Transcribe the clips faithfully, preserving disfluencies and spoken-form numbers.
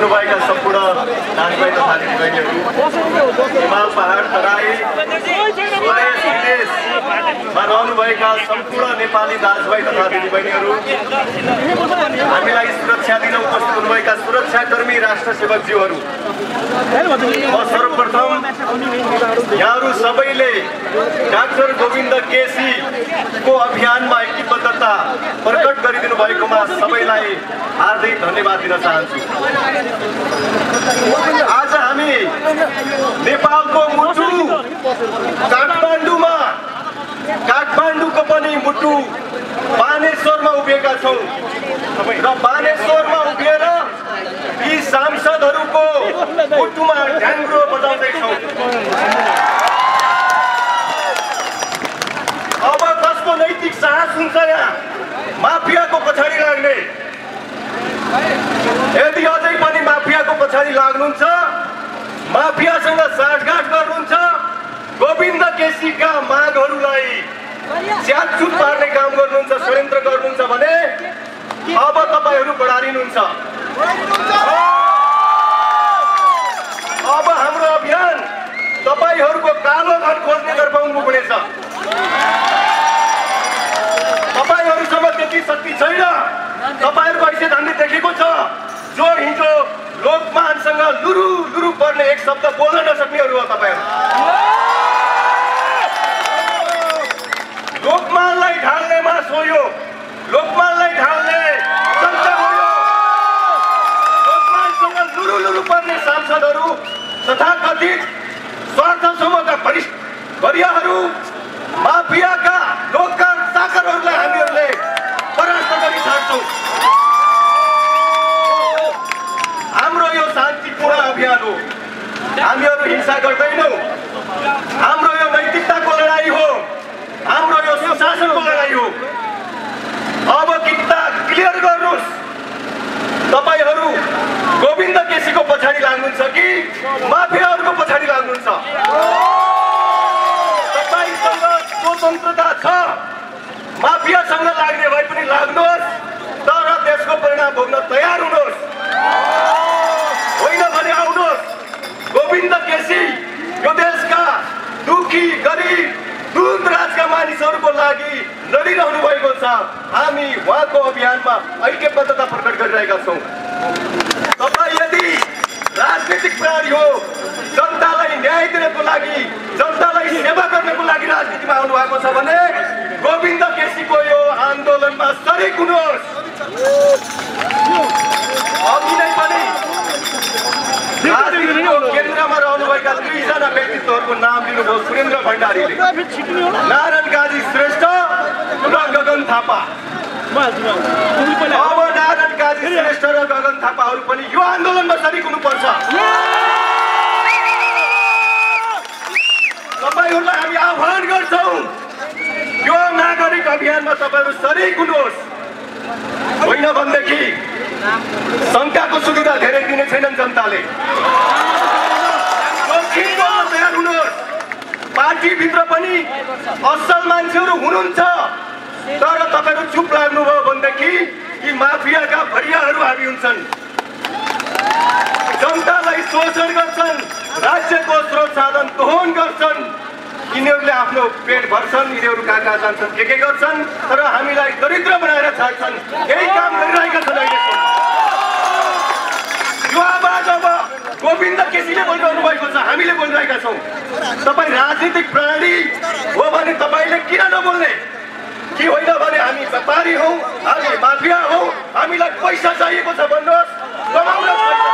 हुनुभएका सम्पूर्ण दाजुभाइ तथा दिदीबहिनीहरू, हिमाल पहाड तराई स्वदेश विदेशमा रहनुभएका सम्पूर्ण नेपाली दाजुभाइ तथा दिदीबहिनीहरू, हामीलाई सुरक्षा दिन उपस्थित हुनुभएका सुरक्षाकर्मी राष्ट्र सेवकज्यूहरू, म सर्वप्रथम यहाँहरू सबैले डाक्टर गोविन्द केसीको अभियानमा एकीबद्धता प्रकट गरिदिनु भएकोमा सबैलाई हार्दिक धन्यवाद दिन चाहन्छु। आज हामी नेपालको मुटु काठमाडौँमा काठमाडौँको पनि मुटु बानेश्वरमा उभिएका छौँ र बानेश्वरमा उभिएर यी सांसदहरूको मुटुमा ढ्याङ्ग्रो बजाउँदैछौँ। अब कसको नैतिक साहस हुन्छ यहाँ माफियाको पछाडि लाग्ने? यदि अझै पनि माफियाको पछाडि लाग्नुहुन्छ, माफियासँग साँठगाँठ गर्नुहुन्छ, गोविन्द केसीका मागहरूलाई च्यातचुत पार्ने काम गर्नुहुन्छ, षड्यन्त्र गर्नुहुन्छ भने अब तपाईहरू बढारिनुहुन्छ। अब हाम्रो अभियान तपाईहरूको कालो धन खोज्नेतर्फ उन्मुख हुनेछ। तपाईहरूसँग त्यति शक्ति छैन। तपाईहरूको हैसियत हामीले देखेको छ। जो हिजो लोकमानसँग लुरु लुरु पर्ने एक शब्द बोल्न नसक्नेहरू हो तपाईहरू। लोकमानलाई ढाल्नेमा सोयो, लोकमानलाई ढाल्ने जनता हो। लोकमानसँग लुरु लुरु पर्ने सांसदहरू तथाकथित स्वार्थ समूहका वरिष्ठ वरियहरू, माफियाका लोकका चाकरहरूलाई हामीहरूले परास्त गरी छाड्छौँ। हाम्रो यो शान्तिपूर्ण अभियान हो। हामीहरू हिंसा गर्दैनौँ। हाम्रो यो नैतिकताको लडाई हो। हाम्रो यो सुशासनको लडाई हो। अब किता क्लियर गर्नुहोस्, तपाईहरू गोविन्द केसीको पछाडि लाग्नुहुन्छ कि माफियाहरूको पछाडि लाग्नुहुन्छ? तपाईसँग स्वतन्त्रता छ, माफियासँग लाग्ने भए पनि लाग्नुहोस्, तर देशको परिणाम भोग्न तयार हुनुहोस्। होइन भने आउनुहोस्। गोविन्द केसी यो देशका दुखी गरिब दूरदराजका मानिसहरूको लागि लडिरहनु भएको छ। हामी उहाँको अभियानमा ऐक्यबद्धता प्रकट गरिरहेका छौँ। तपाईँ यदि राजनीतिक प्राणी हो, जनतालाई न्याय दिनको लागि, जनतालाई सेवा गर्नको लागि राजनीतिमा आउनु भएको छ भने गोविन्द केसीको यो आन्दोलनमा सरिक हुनुहोस्। अघि नै पनि केन्द्रमा रहनुभएका दुईजना व्यक्तित्वहरूको नाम लिनुभयो, सुरेन्द्र भण्डारीले, नारायण काजी श्रेष्ठ र गगन थापा। अब नारायण काजी श्रेष्ठ र गगन थापाहरू पनि यो आन्दोलनमा सरिक हुनुपर्छ। तपाईहरूलाई हामी आह्वान गर्छौँ, यो नागरिक अभियानमा तपाईँहरू सरिक हुनुहोस्। होइन भनेदेखि शङ्काको सुविधा धेरै दिने छैनन् जनताले। तयार हुनुहोस्। पार्टीभित्र पनि असल मान्छेहरू हुनुहुन्छ, तर तपाईँहरू चुप लाग्नुभयो भनेदेखि यी माफियाका भरियाहरू हामी हुन्छन्। जनतालाई शोषण गर्छन्, राज्यको स्रोत साधन दोहन गर्छन्। यिनीहरूले आफ्नो पेट भर्छन्, यिनीहरू कहाँ कहाँ जान्छन्, के के गर्छन्, तर हामीलाई दरिद्र बनाएर छाड्छन्। यही काम गरिरहेका छन् अहिलेसम्म। यो आवाज अब गोविन्द केसीले बोलिरहनु भएको छ, हामीले बोलिरहेका छौँ। तपाईँ राजनीतिक प्राणी हो भने तपाईँले किन नबोल्ने? कि होइन भने हामी व्यापारी हौ, हामी माफिया हौ, हामीलाई पैसा चाहिएको छ भन्नुहोस्, कमाउनुहोस् पैसा।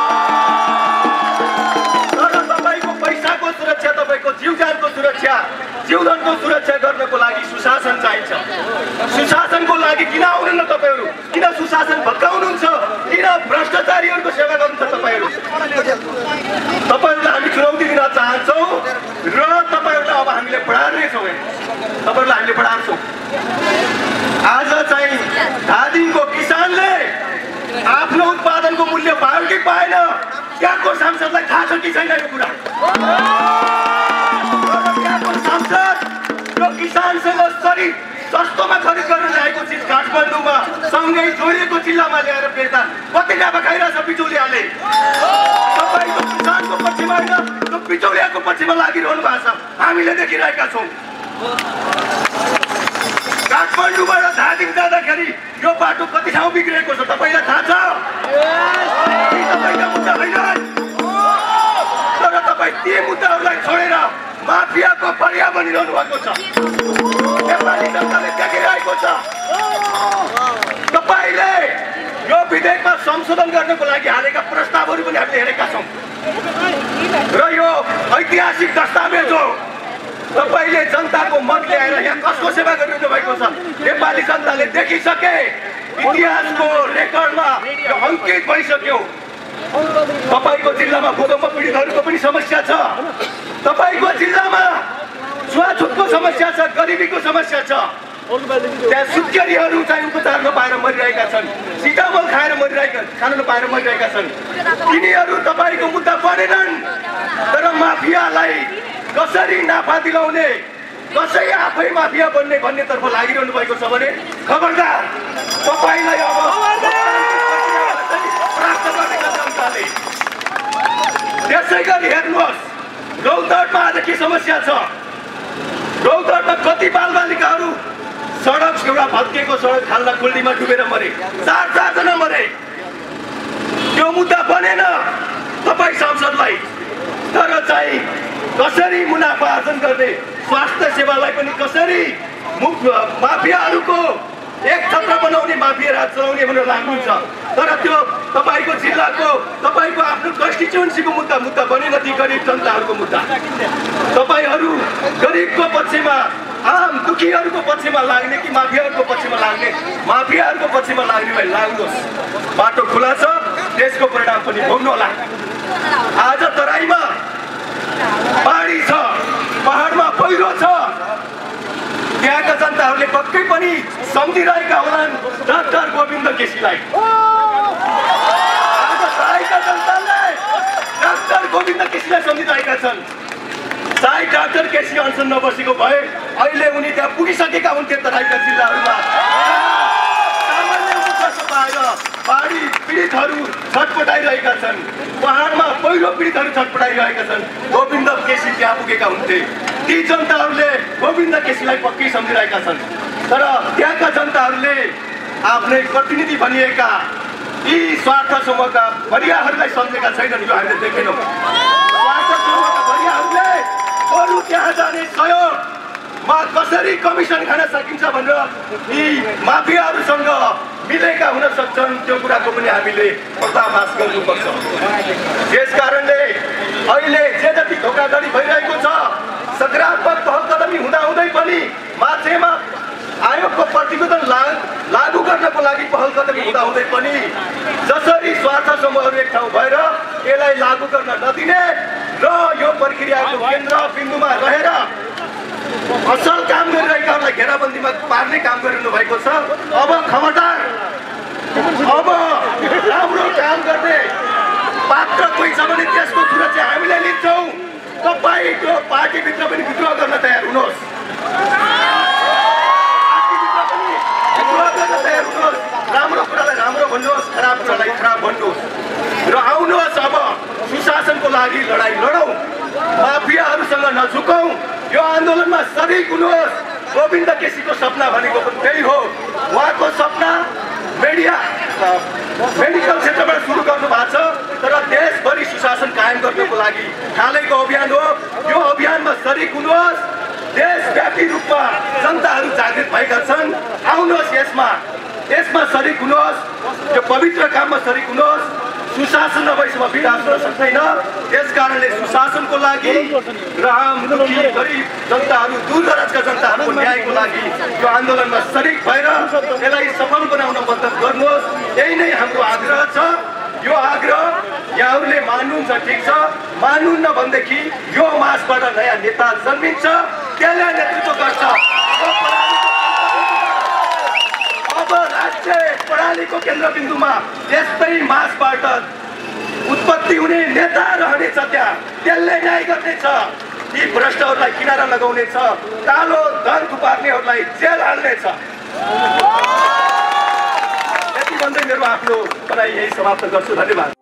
तर तपाईँको पैसाको सुरक्षा, तपाईँको जीवजानको सुरक्षा, जीवनको सुरक्षा गर्नको लागि सुशासन चाहिन्छ। सुशासनको लागि किन आउनुहुन्न तपाईँहरू? किन सुशासन भत्काउनुहुन्छ? किन भ्रष्टाचारीहरूको सेवा गर्नुहुन्छ तपाईँहरू? तपाईँहरूलाई हामी चुनौती दिन चाहन्छौँ र तपाईँहरूलाई अब हामीले बढार्नेछौँ। तपाईँहरूलाई हामीले बढार्छौँ। आज चाहिँ धादिङको किसानले आफ्नो उत्पादनको मूल्य पायो कि पाएन, त्यहाँको सांसदलाई थाहा छ कि छैन यो कुरा? त्यहाँको सांसद यो किसानसँग सरी सस्तोमा खरिद गर्न ल्याएको चिज काठमाडौँमा सँगै जोडिएको जिल्लामा ल्याएर बेच्दा कति डाबा खाइरहेछ बिचौलियाले? माफियाको पक्षमा लागिरहनु भएको छ, हामीले देखिरहेका छौँ। काठमाडौँबाट धादिङ जाँदाखेरि यो बाटो कति ठाउँ बिग्रेको छ तपाईँलाई थाहा छ? तपाईँका मुद्दा होइन, तर तपाईँ ती मुद्दाहरूलाई छोडेर माफियाको पर्या बनिरहनु भएको छ। नेपाली जनताले देखिरहेको छ। तपाईँले यो विधेयकमा संशोधन गर्नको लागि हालेका प्रस्तावहरू पनि हामीले हेरेका छौँ र यो ऐतिहासिक दस्तावेज हो। तपाईँले जनताको मत ल्याएर यहाँ कसको सेवा गरिरहनु भएको छ नेपाली जनताले देखिसके। इतिहासको रेकर्डमा यो अङ्कित भइसक्यो। तपाईँको जिल्लामा भूकम्प पीडितहरूको पनि समस्या छ, तपाईँको जिल्लामा छुवाछुतको समस्या छ, गरिबीको समस्या छ। त्यहाँ सुत्केरीहरू चाहिँ उपचार नपाएर मरिरहेका छन्, सिटामल खाएर मरिरहेका खान नपाएर मरिरहेका छन्। तिनीहरू तपाईँको मुद्दा बनेनन्, तर माफियालाई कसरी नाफा दिलाउने, कसै आफै माफिया बन्ने भन्नेतर्फ लागिरहनु भएको छ भने खबरदार, तपाईँलाई अब प्राप्त गरेका जनताले। त्यसै गरी हेर्नुहोस्, रौतहटमा आज के समस्या छ? रौतहटमा कति बालबालिकाहरू सडक एउटा भत्किएको सडक खाल्डा खुल्डीमा डुबेर मरे, चार चारजना मरे। त्यो मुद्दा बनेन तपाईँ सांसदलाई, तर चाहिँ कसरी मुनाफा आर्जन गर्ने, स्वास्थ्य सेवालाई पनि कसरी माफियाहरूको एक छत्र बनाउने, माफिया राज चलाउने भनेर लाग्नुहुन्छ। तर त्यो तपाईँको जिल्लाको तपाईँको आफ्नो कन्स्टिट्युएन्सीको मुद्दा मुद्दा बनेन, ती गरिब जनताहरूको मुद्दा। तपाईँहरू गरिबको पक्षमा, आम दुखीहरूको पक्षमा लाग्ने कि माफियाहरूको पक्षमा लाग्ने? माफियाहरूको पक्षमा लाग्ने भए लाग्नुहोस्, बाटो खुला छ, त्यसको परिणाम पनि भोग्नु होला। आज तराईमा बाढी छ, पहाडमा पहिरो छ, त्यहाँका जनताहरूले पक्कै पनि सम्झिरहेका होलान् डाक्टर गोविन्द केसीलाई। आज तराईका जनताले डाक्टर गोविन्द केसीलाई सम्झिरहेका छन्। सायद डाक्टर केसी अनसन नबसेको भए अहिले उनी त्यहाँ पुगिसकेका हुन्थे तराईका जिल्लाहरूमा। बाढी पीडितहरू छटपटाइरहेका छन्, पहाडमा पहिरो पीडितहरू छटपटाइरहेका छन्, गोविन्द केसी त्यहाँ पुगेका हुन्थे। ती जनताहरूले गोविन्द केसीलाई पक्कै सम्झिरहेका छन्, तर त्यहाँका जनताहरूले आफ्नै प्रतिनिधि भनिएका यी स्वार्थ समूहका भरियाहरूलाई सम्झेका छैनन्। यो हामीले देखेनौँ। स्वार्थ समूहका भरियाहरूले अरू त्यहाँ जाने सहयोगमा कसरी कमिसन खान सकिन्छ भनेर यी माफियाहरूसँग मिलेका हुन सक्छन्, त्यो कुराको पनि हामीले पर्दाफास गर्नुपर्छ। त्यस कारणले अहिले जे जति धोकाधडी भइरहेको छ, सकारात्मक पहल कदमी हुँदाहुँदै पनि मान्छेमा आयोगको प्रतिवेदन लागू गर्नको लागि पहल कदमी हुँदाहुँदै पनि जसरी स्वार्थ समूहहरू एक ठाउँ भएर यसलाई लागू गर्न नदिने र यो प्रक्रियाको केन्द्र बिन्दुमा रहेर असल काम गरिरहेकाहरूलाई घेराबन्दीमा पार्ने काम गरिरहनु भएको छ। अब खबरदार, अब राम्रो काम गर्ने पात्र कोही छ भने त्यसको सुरक्षा हामीले लिन्छौँ। तपाईँ त्यो पार्टीभित्र पनि विद्रोह गर्न तयार हुनुहोस्, पार्टीभित्र पनि विद्रोह गर्न तयार हुनुहोस्। राम्रो कुरालाई राम्रो भन्नुहोस्, खराब कुरालाई खराब भन्नुहोस् र आउनुहोस्। अब सुशासनको लागि लडाइँ लडौँ, माफियाहरूसँग नझुकौँ, यो आन्दोलनमा सरिक हुनुहोस्। गोविन्द केसीको सपना भनेको पनि त्यही हो। उहाँको सपना मिडिया मेडिकल क्षेत्रबाट सुरु गर्नु भएको छ, तर देशभरि सुशासन कायम गर्नको लागि थालेको अभियान हो। यो अभियानमा सरिक हुनुहोस्। देशव्यापी रूपमा जनताहरू जागृत भएका छन्, आउनुहोस् यसमा यसमा सरिक हुनुहोस्। यो पवित्र काममा सरिक हुनुहोस्। सुशासन नभएसम्म विकास हुन सक्दैन। त्यस कारणले सुशासनको लागि र आम दुखी गरिब जनताहरू, दूरदराजका जनताहरूको न्यायको लागि यो आन्दोलनमा सरिक भएर यसलाई सफल बनाउन मद्दत गर्नुहोस्। यही नै हाम्रो आग्रह छ। यो आग्रह यहाँहरूले मान्नुहुन्छ, ठिक छ, मान्नुहुन्न भनेदेखि यो मासबाट नयाँ नेता जन्मिन्छ, त्यसले नेतृत्व गर्छ। अब राज्य प्रणालीको केन्द्रबिन्दुमा यस्तै मासबाट उत्पत्ति हुने नेता रहनेछ, त्यहाँ त्यसले न्याय गर्नेछ, यी भ्रष्टहरूलाई किनारा लगाउनेछ, कालो धन थुपार्नेहरूलाई जेल हाल्नेछ। यति भन्दै मेरो आफ्नो भनाइ यही समाप्त गर्छु। धन्यवाद।